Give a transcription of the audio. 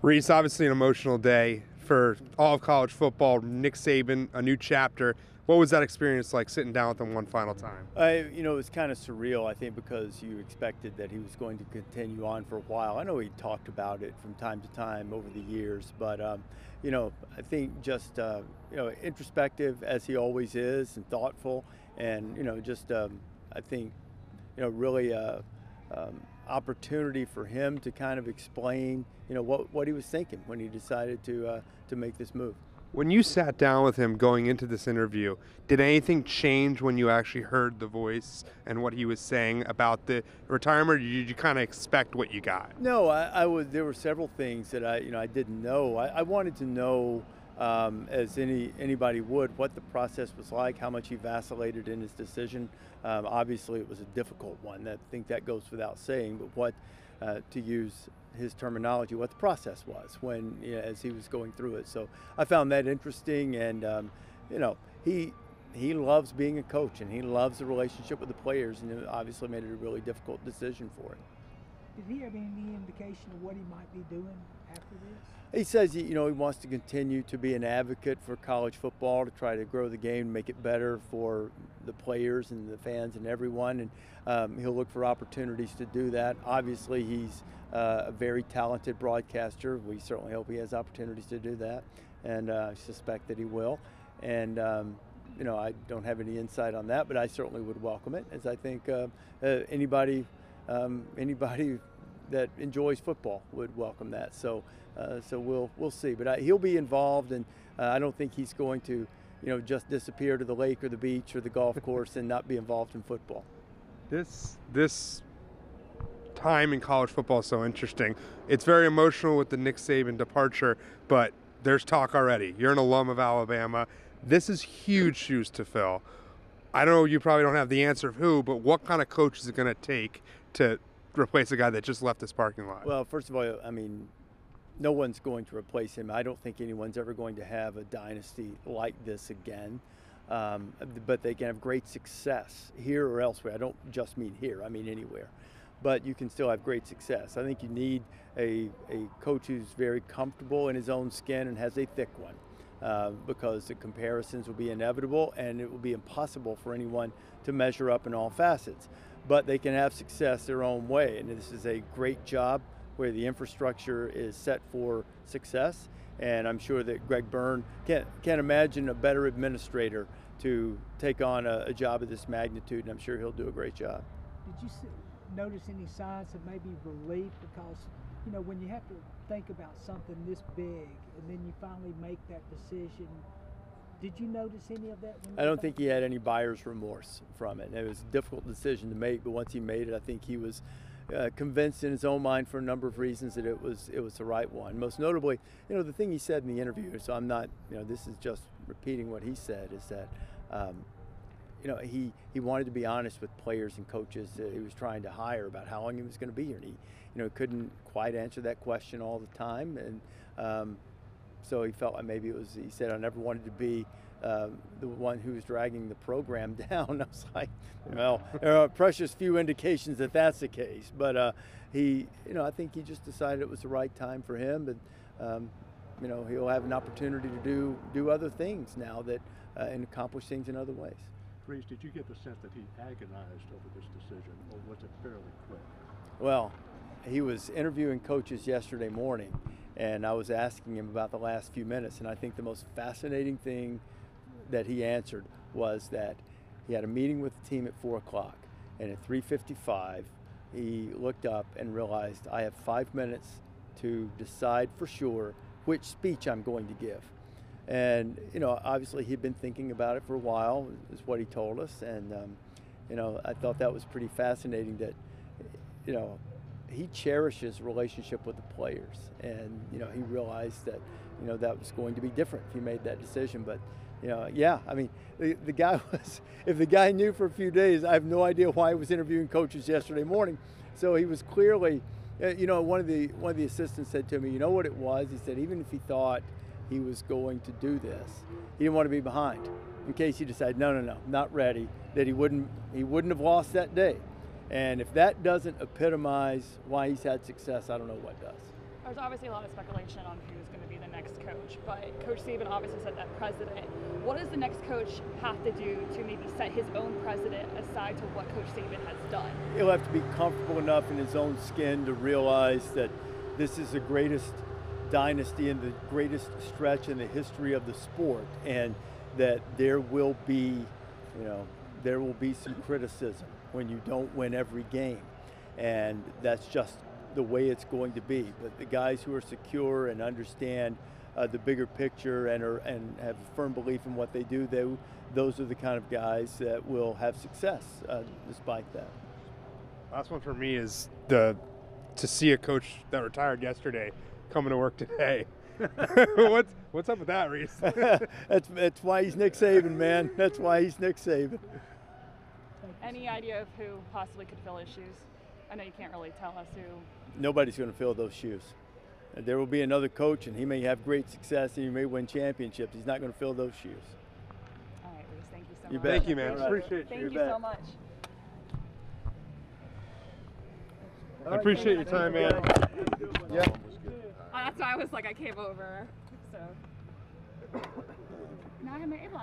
Rece, obviously an emotional day for all of college football. Nick Saban, a new chapter. What was that experience like sitting down with him one final time? It was kind of surreal, I think, because you expected that he was going to continue on for a while. I know he talked about it from time to time over the years, but I think just introspective as he always is, and thoughtful, and I think really opportunity for him to kind of explain what he was thinking when he decided to make this move. When you sat down with him going into this interview, did anything change when you actually heard the voice and what he was saying about the retirement, or did you kind of expect what you got? No, there were several things that I didn't know. I wanted to know, as anybody would, what the process was like, how much he vacillated in his decision. Obviously, it was a difficult one. I think that goes without saying. But what, to use his terminology, what the process was when, as he was going through it. So I found that interesting, and he loves being a coach, and he loves the relationship with the players, and it obviously made it a really difficult decision for him. Did he have any indication of what he might be doing after this? He says he wants to continue to be an advocate for college football, to try to grow the game, make it better for the players and the fans and everyone, and he'll look for opportunities to do that. Obviously, he's a very talented broadcaster. We certainly hope he has opportunities to do that, and I suspect that he will. And I don't have any insight on that, but I certainly would welcome it, as I think anybody that enjoys football would welcome that. So we'll see. But he'll be involved, and I don't think he's going to just disappear to the lake or the beach or the golf course and not be involved in football. This time in college football is so interesting. It's very emotional with the Nick Saban departure, but there's talk already. You're an alum of Alabama. This is huge shoes to fill. I don't know, you probably don't have the answer of who, but what kind of coach is it going to take to replace a guy that just left this parking lot? Well, first of all, no one's going to replace him. I don't think anyone's ever going to have a dynasty like this again. But they can have great success here or elsewhere. I don't just mean here, I mean anywhere. But you can still have great success. I think you need a coach who's very comfortable in his own skin and has a thick one, because the comparisons will be inevitable, and it will be impossible for anyone to measure up in all facets. But they can have success their own way, and this is a great job where the infrastructure is set for success, and I'm sure that Greg Byrne can't imagine a better administrator to take on a job of this magnitude, and I'm sure he'll do a great job. Did you notice any signs of maybe relief? Because when you have to think about something this big and then you finally make that decision, did you notice any of that? I don't think he had any buyer's remorse from it. It was a difficult decision to make, but once he made it, I think he was convinced in his own mind, for a number of reasons, that it was the right one. Most notably, the thing he said in the interview, so I'm not, this is just repeating what he said, is that he wanted to be honest with players and coaches that he was trying to hire about how long he was going to be here. And he couldn't quite answer that question all the time, and so he felt like maybe he said, I never wanted to be the one who was dragging the program down. I was like, well, there are precious few indications that that's the case. But I think he just decided it was the right time for him, and he'll have an opportunity to do other things now and accomplish things in other ways. Rece, did you get the sense that he agonized over this decision, or was it fairly quick? Well, he was interviewing coaches yesterday morning, and I was asking him about the last few minutes, and I think the most fascinating thing that he answered was that he had a meeting with the team at 4 o'clock, and at 3:55 he looked up and realized, I have 5 minutes to decide for sure which speech I'm going to give. And obviously he'd been thinking about it for a while, is what he told us, and I thought that was pretty fascinating, that he cherishes a relationship with the players, and he realized that that was going to be different if he made that decision. But the guy was, if the guy knew for a few days, I have no idea why he was interviewing coaches yesterday morning. So he was clearly, one of the assistants said to me, you know what it was? He said, even if he thought he was going to do this, he didn't want to be behind in case he decided, no, not ready, that he wouldn't have lost that day. And if that doesn't epitomize why he's had success, I don't know what does. There's obviously a lot of speculation on who's going to be the next coach, but Coach Saban obviously said that precedent. What does the next coach have to do to maybe set his own precedent aside to what Coach Saban has done? He'll have to be comfortable enough in his own skin to realize that this is the greatest dynasty and the greatest stretch in the history of the sport, and that there will be, there will be some criticism when you don't win every game, and that's just the way it's going to be. But the guys who are secure and understand the bigger picture and have a firm belief in what they do, those are the kind of guys that will have success despite that. Last one for me is to see a coach that retired yesterday coming to work today. What's up with that, Rece? That's why he's Nick Saban, man. That's why he's Nick Saban. Any idea of who possibly could fill his shoes? I know you can't really tell us who. Nobody's going to fill those shoes. There will be another coach, and he may have great success, and he may win championships. He's not going to fill those shoes. All right, Rece, thank you so You much. bet. Thank you, man. All right. Appreciate you. Thank You you bet. so much. I appreciate your time, man. Yeah. That's why I was like, I came over. So now I have my A-block.